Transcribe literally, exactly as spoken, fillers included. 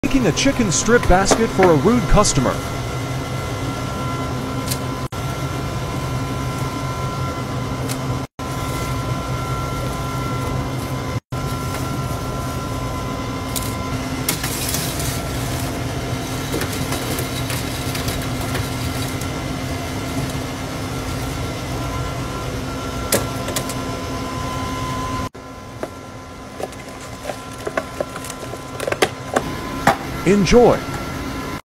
Making a chicken strip basket for a rude customer. Enjoy!